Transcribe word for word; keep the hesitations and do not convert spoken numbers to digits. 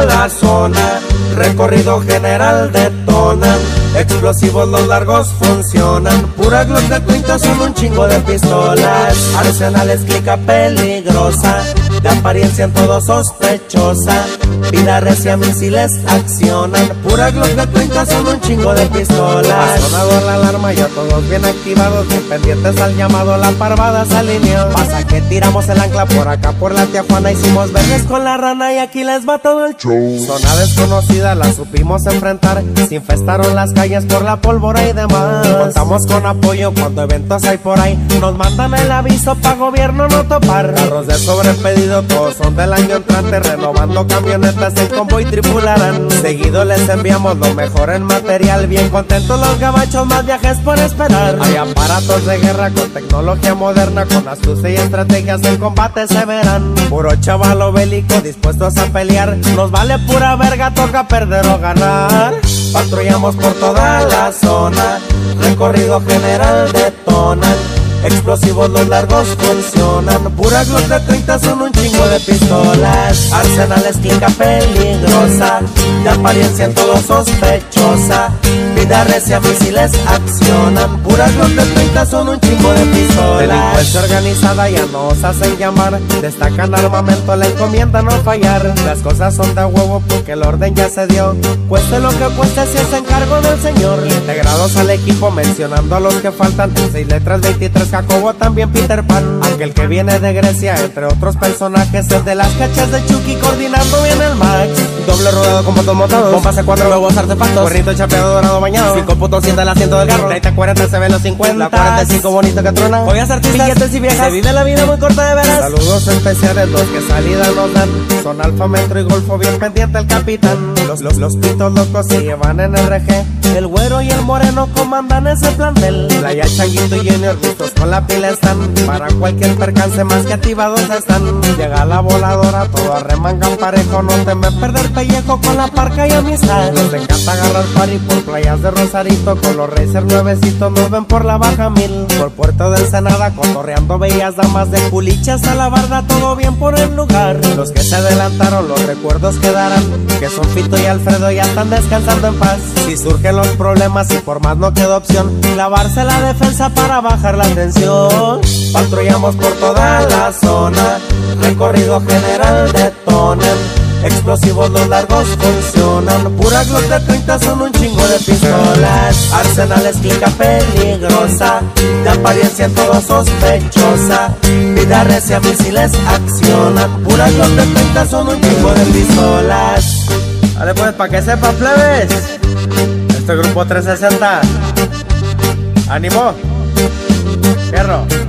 la zona, recorrido general detonan, explosivos los largos funcionan, pura Glock de treinta son un chingo de pistolas, arsenales clica peligrosa, de apariencia en todo sospechosa, vida recia misiles accionan, pura Glock de treinta son un chingo de pistolas. Ha sonado la alarma, ya todos bien activados, bien pendientes al llamado, la parvada se alineó. Pasa que tiramos el ancla por acá por la Tijuana, hicimos verdes con la rana y aquí les va todo el show. Zona desconocida la supimos enfrentar, se infestaron las calles por la pólvora y demás. Contamos con apoyo cuando eventos hay por ahí, nos mandan el aviso pa' gobierno no topar. Carros de sobrepedido, todos son del año entrante, renovando camionetas en convoy tripularán. Seguido les enviamos lo mejor en material, bien contentos los gabachos, más viajes por esperar. Hay aparatos de guerra con tecnología moderna, con astucia y estrategias en combate se verán. Puro chavalo bélico dispuestos a pelear, nos vale pura verga, toca perder o ganar. Patrullamos por toda la zona, recorrido general detonan, explosivos los largos funcionan, pura Glock de treinta son un chingo de pistolas, arsenales clica peligrosa, de apariencia en todo sospechosa, vida recia misiles accionan, pura Glock de treinta son un chingo de pistolas. Delincuencia organizada ya nos hacen llamar, destacan armamento, la encomienda no fallar. Las cosas son de huevo porque el orden ya se dio, cueste lo que cueste si es encargo del señor. Integrados al equipo mencionando a los que faltan, seis letras veintitrés Jacobo, también Peter Pan, aquel que viene de Grecia, entre otros personajes, el de las cachas de Chucky, coordinando bien el Max. Doble rodado con botos montados, bombas C cuatro, nuevos artefactos, gorrito chapeado dorado bañado, cinco punto siete el asiento del carro, treinta cuarenta se ven los cincuenta, la cuarenta y cinco bonito que trona. Hoy es artistas, billetes y viejas, se vive la vida muy corta de veras. Saludos especiales los que salida nos dan, son Alfa, Metro y Golfo, bien pendiente el capitán. Los, los, los pitos locos se llevan en R G, el güero y el moreno comandan ese plantel. Playa Changuito y Junior gustos con la pila están, para cualquier percance más que activados están. Llega la voladora, todo arremangan parejo, no temen perder pellejo con la parca y amistad. Nos encanta agarrar party por playas de Rosarito, con los Racer nuevecitos nos ven por la Baja Mil, por Puerto del Senada cotorreando bellas damas, de Pulichas a la Barda todo bien por el lugar. Los que se adelantaron los recuerdos quedarán, que son Fito y Alfredo ya están descansando en paz. Si surgen los problemas y por más no queda opción, clavarse la defensa para bajar la tensión. Patrullamos por toda la zona, recorrido general detonan, explosivos los largos funcionan, pura Glock de treinta son un chingo de pistolas, arsenales clica peligrosa, de apariencia en todo sospechosa, vida recia misiles accionan, pura Glock de treinta son un chingo de pistolas. Vale pues, pa' que sepa plebes, este grupo trescientos sesenta, ánimo, fierro.